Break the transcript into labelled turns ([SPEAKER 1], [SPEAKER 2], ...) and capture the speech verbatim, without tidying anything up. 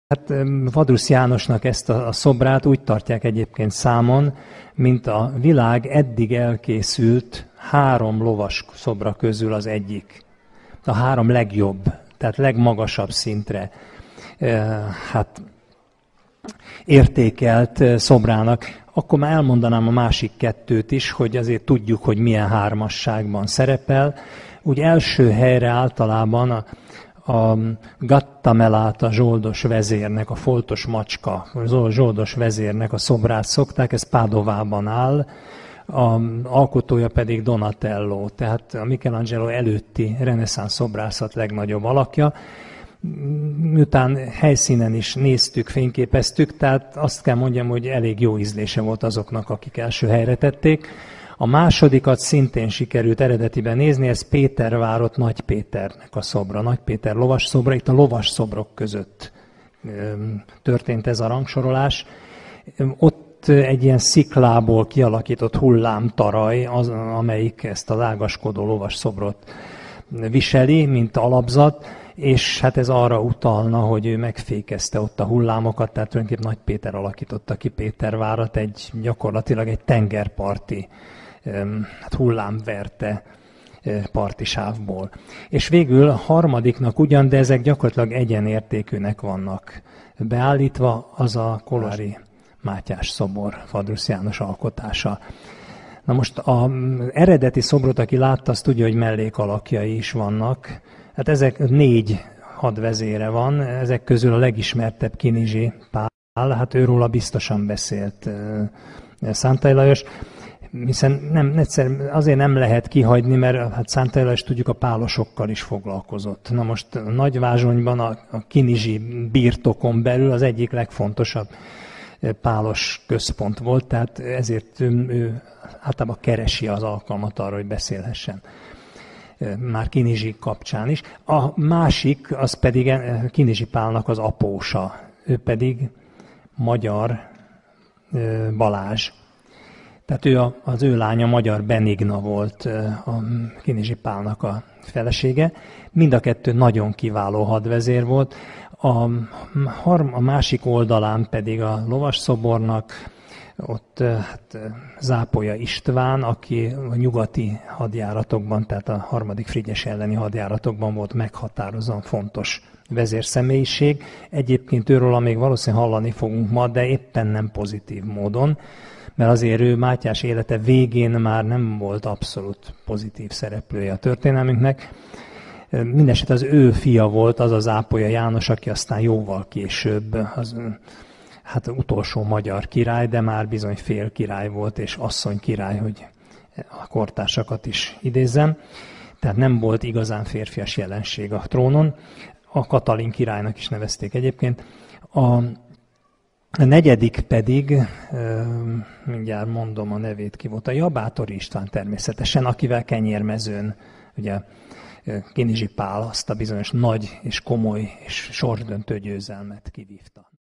[SPEAKER 1] Hát Vadrusz Jánosnak ezt a, a szobrát úgy tartják egyébként számon, mint a világ eddig elkészült három lovas szobra közül az egyik. A három legjobb, tehát legmagasabb szintre hát értékelt szobrának. Akkor már elmondanám a másik kettőt is, hogy azért tudjuk, hogy milyen hármasságban szerepel. Úgy első helyre általában a a Gattamelata zsoldos vezérnek, a foltos macska, a zsoldos vezérnek a szobrát szokták, ez Pádovában áll, a alkotója pedig Donatello, tehát a Michelangelo előtti reneszánsz szobrászat legnagyobb alakja. Miután helyszínen is néztük, fényképeztük, tehát azt kell mondjam, hogy elég jó ízlése volt azoknak, akik első helyre tették. A másodikat szintén sikerült eredetiben nézni, ez Pétervárott Nagy Péternek a szobra, Nagy Péter lovas szobra, itt a lovas szobrok között történt ez a rangsorolás. Ott egy ilyen sziklából kialakított hullámtaraj, az, amelyik ezt az ágaskodó lovas szobrot viseli, mint alapzat, és hát ez arra utalna, hogy ő megfékezte ott a hullámokat, tehát tulajdonképpen Nagy Péter alakította ki Pétervárat, egy, gyakorlatilag egy tengerparti hát hullámverte partisávból. És végül a harmadiknak ugyan, de ezek gyakorlatilag egyenértékűnek vannak beállítva, az a Kolozsvári Mátyás szobor, Vadrusz János alkotása. Na most az eredeti szobrot, aki látta, azt tudja, hogy mellékalakjai is vannak. Hát ezek négy hadvezére van, ezek közül a legismertebb Kinizsi Pál, hát őróla biztosan beszélt Szántai Lajos, hiszen nem, egyszer azért nem lehet kihagyni, mert hát Szántai Lajos tudjuk a pálosokkal is foglalkozott. Na most a Nagyvázsonyban a, a Kinizsi birtokon belül az egyik legfontosabb pálos központ volt, tehát ezért ő, ő általában keresi az alkalmat arra, hogy beszélhessen. Már Kinizsi kapcsán is. A másik, az pedig Kinizsi Pálnak az apósa, ő pedig Magyar Balázs. Tehát ő az ő lánya Magyar Benigna volt a Kinizsi Pálnak a felesége. Mind a kettő nagyon kiváló hadvezér volt. A, a másik oldalán pedig a lovas szobornak ott hát, Zápolya István, aki a nyugati hadjáratokban, tehát a harmadik Frigyes elleni hadjáratokban volt meghatározóan fontos vezérszemélyiség. Egyébként őről még valószínűleg hallani fogunk ma, de éppen nem pozitív módon, mert azért ő Mátyás élete végén már nem volt abszolút pozitív szereplője a történelmünknek. Mindenesetre az ő fia volt az a Zápolya János, aki aztán jóval később az hát utolsó magyar király, de már bizony fél király volt, és asszony király, hogy a kortársakat is idézzem. Tehát nem volt igazán férfias jelenség a trónon. A Katalin királynak is nevezték egyébként. A negyedik pedig, mindjárt mondom a nevét, ki volt, a Jabátori István természetesen, akivel Kenyérmezőn ugye Kinizsi Pál azt a bizonyos nagy és komoly és sorsdöntő győzelmet kivívta.